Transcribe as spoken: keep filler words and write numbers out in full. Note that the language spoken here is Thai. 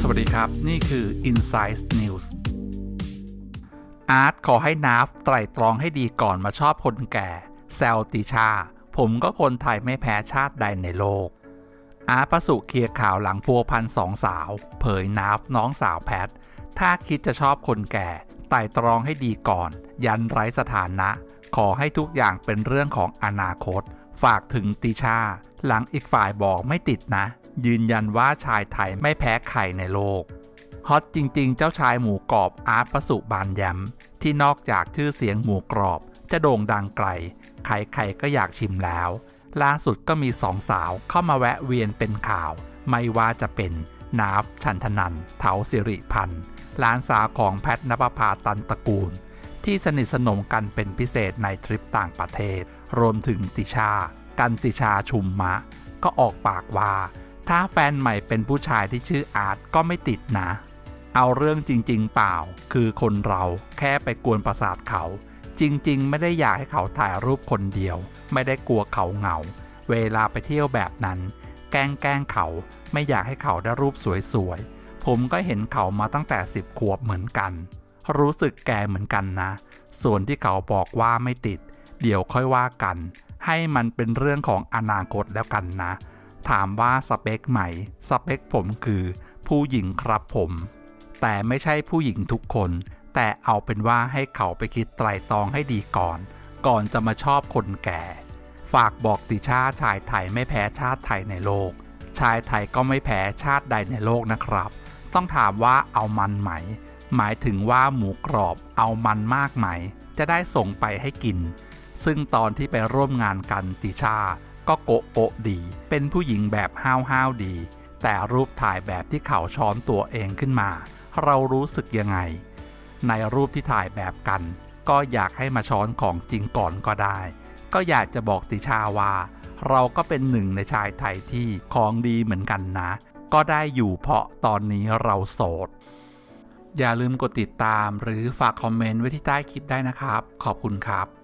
วัสดีครับนี่คือ Insight News อาร์ตขอให้นาฟไตร่ตรองให้ดีก่อนมาชอบคนแก่แซวติชาผมก็คนไทยไม่แพ้ชาติใดในโลกอาร์ตประสุเคลียร์ข่าวหลังพัวพันสองสาวเผยนาฟน้องสาวแพทถ้าคิดจะชอบคนแก่ไตร่ตรองให้ดีก่อนยันไร้สถานะขอให้ทุกอย่างเป็นเรื่องของอนาคตฝากถึงติชาหลังอีกฝ่ายบอกไม่ติดนะยืนยันว่าชายไทยไม่แพ้ใครในโลกฮอตจริงๆเจ้าชายหมูกรอบอาร์ตประสุบานแยมที่นอกจากชื่อเสียงหมูกรอบจะโด่งดังไกลใครๆก็อยากชิมแล้วล่าสุดก็มีสองสาวเข้ามาแวะเวียนเป็นข่าวไม่ว่าจะเป็นนาฟชันทนันท์เถาสิริพันธ์หลานสาวของแพทณปภาตันตระกูลที่สนิทสนมกันเป็นพิเศษในทริปต่างประเทศรวมถึงติชากันติชาชุมมะก็ออกปากว่าถ้าแฟนใหม่เป็นผู้ชายที่ชื่ออาร์ตก็ไม่ติดนะเอาเรื่องจริงๆเปล่าคือคนเราแค่ไปกวนประสาทเขาจริงๆไม่ได้อยากให้เขาถ่ายรูปคนเดียวไม่ได้กลัวเขาเหงาเวลาไปเที่ยวแบบนั้นแกล้งแกล้งเขาไม่อยากให้เขาได้รูปสวยๆผมก็เห็นเขามาตั้งแต่สิบขวบเหมือนกันรู้สึกแก่เหมือนกันนะส่วนที่เขาบอกว่าไม่ติดเดี๋ยวค่อยว่ากันให้มันเป็นเรื่องของอนาคตแล้วกันนะถามว่าสเปคไหมสเปคผมคือผู้หญิงครับผมแต่ไม่ใช่ผู้หญิงทุกคนแต่เอาเป็นว่าให้เขาไปคิดไตร่ตรองให้ดีก่อนก่อนจะมาชอบคนแก่ฝากบอกติชาชายไทยไม่แพ้ชาติไทยในโลกชายไทยก็ไม่แพ้ชาติใดในโลกนะครับต้องถามว่าเอามันไหมหมายถึงว่าหมูกรอบเอามันมากไหมจะได้ส่งไปให้กินซึ่งตอนที่ไปร่วมงานกันติชาก็โกะโกะดีเป็นผู้หญิงแบบห้าวห้าวดีแต่รูปถ่ายแบบที่เขาช้อนตัวเองขึ้นมาเรารู้สึกยังไงในรูปที่ถ่ายแบบกันก็อยากให้มาช้อนของจริงก่อนก็ได้ก็อยากจะบอกติชาว่าเราก็เป็นหนึ่งในชายไทยที่ของดีเหมือนกันนะก็ได้อยู่เพราะตอนนี้เราโสดอย่าลืมกดติดตามหรือฝากคอมเมนต์ไว้ที่ใต้คลิปได้นะครับขอบคุณครับ